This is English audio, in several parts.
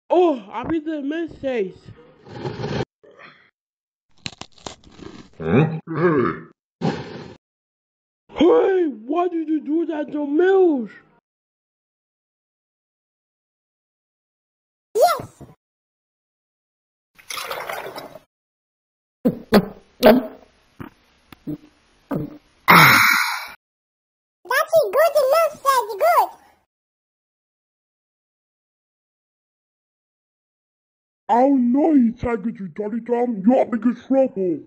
Oh, habe the message. Huh? Hey, why did you do that to Mills? Yes! That's good enough, that's good. Oh no, you take it to Toddy Tom, you're in big trouble.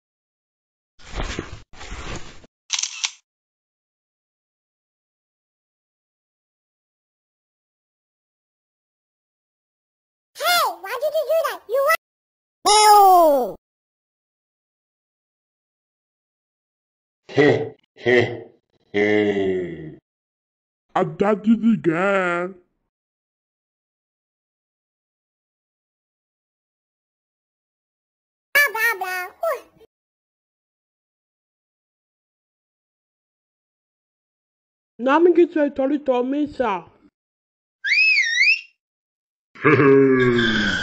Hey, why did you do that? You want? No! Huh, huh, huh. I did it again. Blah, blah, blah. Whew. Namen geht zu Toddy Tom, Mesa. Hey.